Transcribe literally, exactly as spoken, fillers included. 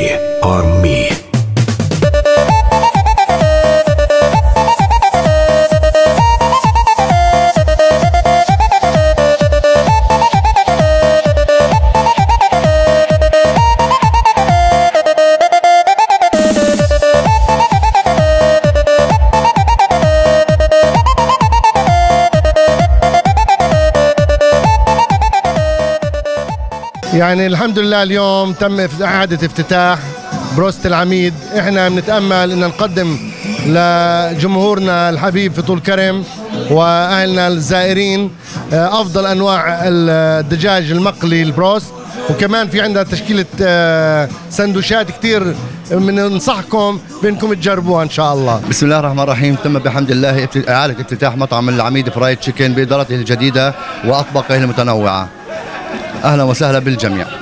They are me. يعني الحمد لله اليوم تم إعادة افتتاح بروست العميد. احنا بنتأمل ان نقدم لجمهورنا الحبيب في طول كرم واهلنا الزائرين افضل انواع الدجاج المقلي البروست، وكمان في عندنا تشكيلة سندوشات كتير بننصحكم بانكم تجربوها ان شاء الله. بسم الله الرحمن الرحيم. تم بحمد الله اعادة افتتاح مطعم العميد فرايد تشيكن بإدارته الجديدة واطباقه المتنوعة. اهلا وسهلا بالجميع.